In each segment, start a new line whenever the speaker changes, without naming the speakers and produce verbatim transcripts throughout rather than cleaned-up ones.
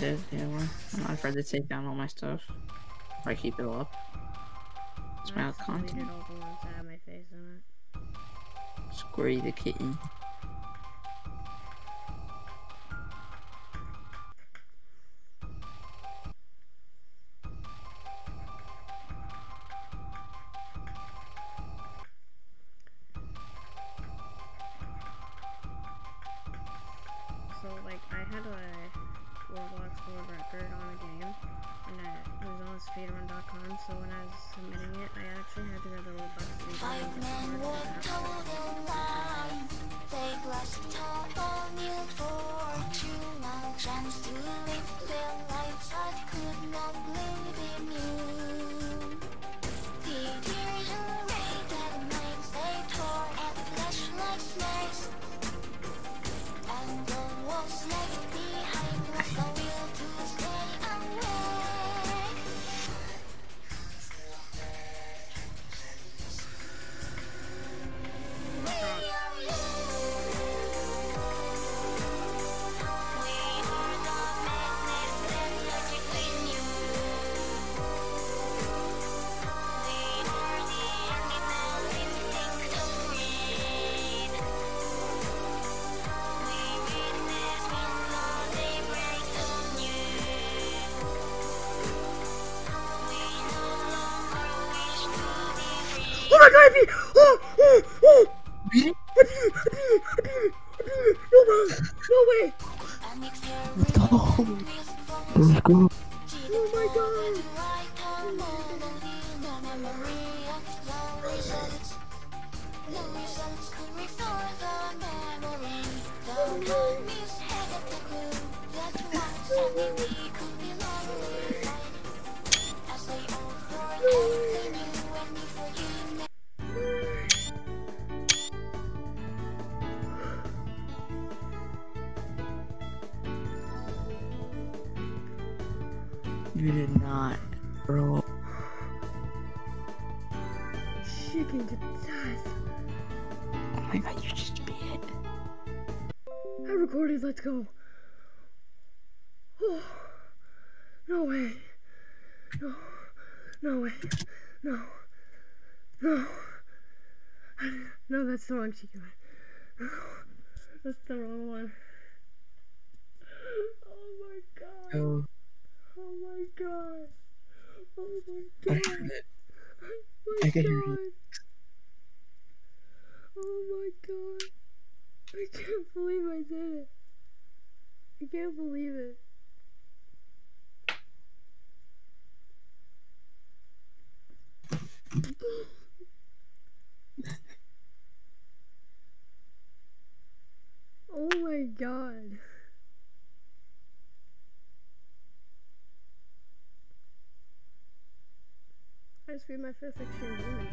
did, yeah. Well, I'm not afraid to take down all my stuff. If I keep it up. It's my content.
All the ones that have my face in it.
Squirty the kitten.
So, like, I had a Roblox world record on a game, and it was on speedrun dot com, so when I was submitting it, I actually had to go to the Roblox speedrun and get scored. They lost all new fortune, chance to live their lives. I could not live in you. The tears and rain and nights, they tore and flesh like snakes. And the walls left behind was the will to stay awake. We are you. We are the magnets that are between you. We are the animal instinct of greed. We witness when the day breaks on you. We no longer wish to be free.
Oh my god, I beat it! Oh, oh, oh! Beat it? I beat it! I beat it! I beat it! I beat it! No way! No way!
Let's go! Let's go!
Oh my god!
You did not, bro.
Chicken to death.
Oh my god, you just beat it.
I recorded, let's go. Oh, no way. No, no way. No, no. No, that's the wrong chicken. No, that's the wrong one. Oh my god.
Oh,
Oh my god. Oh my
I
god.
heard it.
Oh
I
my
can hear
god.
you.
Oh my god. I can't believe I did it. I can't believe it. Oh my god. I just beat my fifth extreme demon.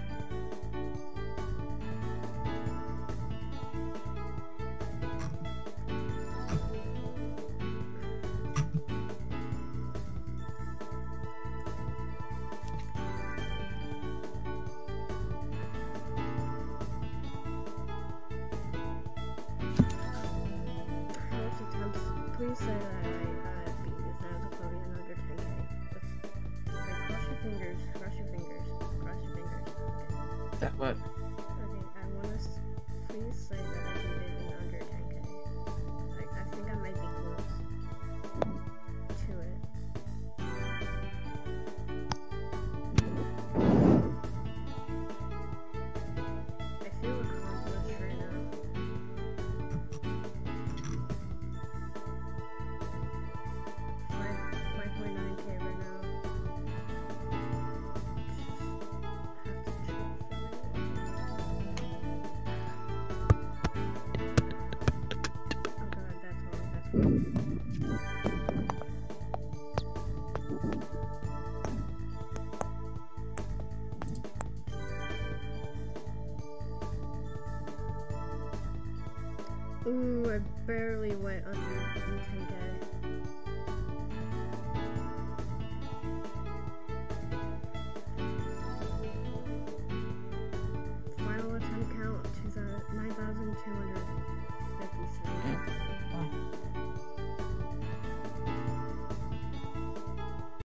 Please say that I uh, beat this Thanatophobia in under ten K. Okay, cross your fingers, cross your fingers, cross your fingers. Okay.
That what?
Okay, I want us to please say that I beat it in under ten K. Like, I think I might be close to it. I feel accomplished right now. five point nine K right now. Oh god, that's wrong, that's wrong. Ooh, I barely went under ten K. Final attempt count nine thousand two hundred fifty-three.